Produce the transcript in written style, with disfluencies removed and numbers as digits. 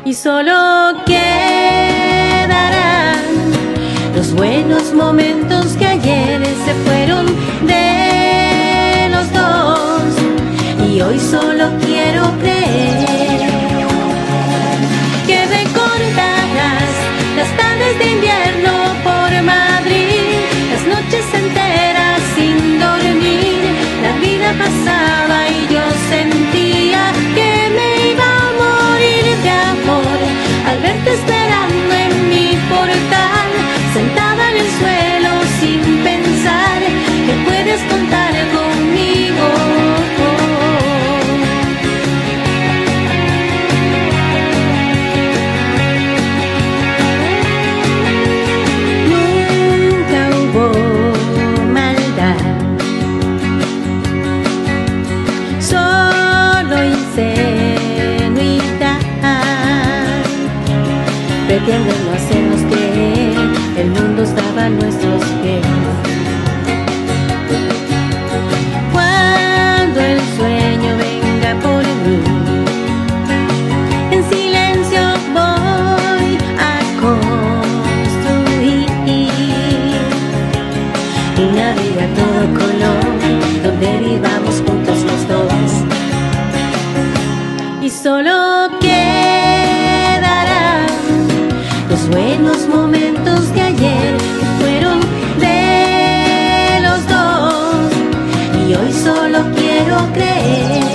y solo quedarán los buenos momentos que ayer se fueron de los dos, y hoy solo quiero creer que recordarás las tardes de invierno por Madrid, las noches enteras sin dormir. La vida pasaba y yo sentía que me iba a morir de amor al verte esperando en mi portal, sentada en el suelo sin pensar que puedes contar conmigo. Nunca hubo maldad, solo ingenuidad. Pretenden no hacernos creer, el mundo estaba a nuestros pies. Cuando el sueño venga por mí, en silencio voy a construir una vida a todo color, donde vivamos juntos los dos, y solo quedarán los buenos momentos de ayer que fueron de los dos, y hoy solo quiero creer